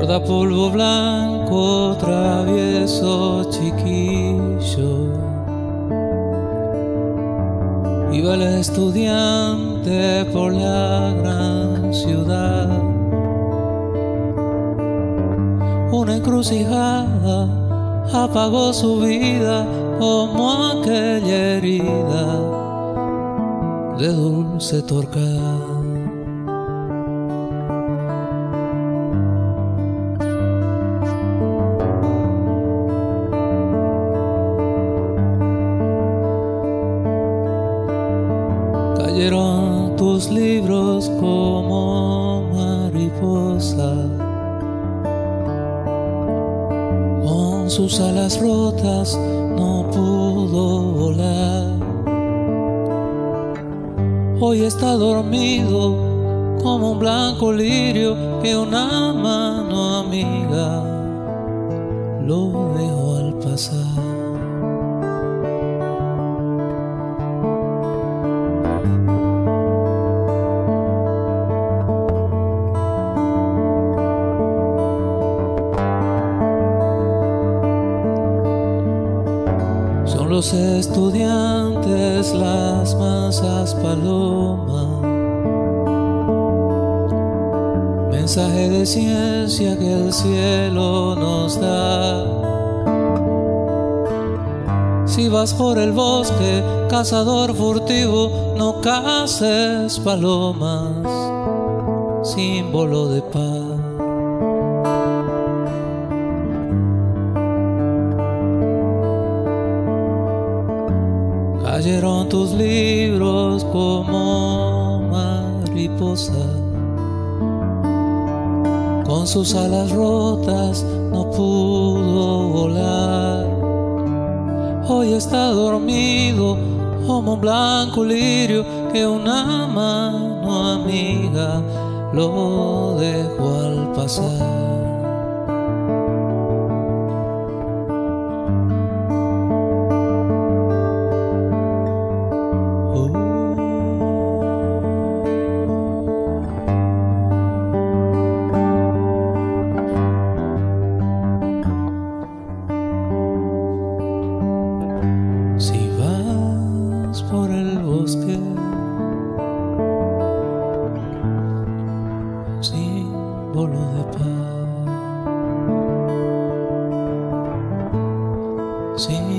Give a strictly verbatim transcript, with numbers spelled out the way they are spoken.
Guarda polvo blanco, travieso, chiquillo. Iba el estudiante por la gran ciudad. Una encrucijada apagó su vida como aquella herida de dulce torcada. Cayeron tus libros como mariposa, con sus alas rotas no pudo volar. Hoy está dormido como un blanco lirio que una mano amiga lo dejó al pasar. Son los estudiantes las mansas palomas, mensaje de ciencia que el cielo nos da. Si vas por el bosque, cazador furtivo, no caces palomas, símbolo de paz. Cayeron tus libros como mariposa, con sus alas rotas no pudo volar. Hoy está dormido como un blanco lirio que una mano amiga lo dejó al pasar. Si vas por el bosque, símbolo de paz, sí.